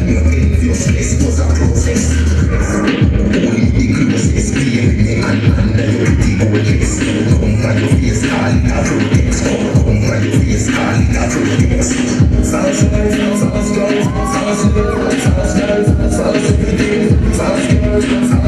and your enviousness was a process. Only the closest came and under your pretty old dress. Come for your face, call it a protest. Come for your face, call it a protest. Sauce girls, sauce girls, sauce girls, sauce girls, sauce everything, sauce girls,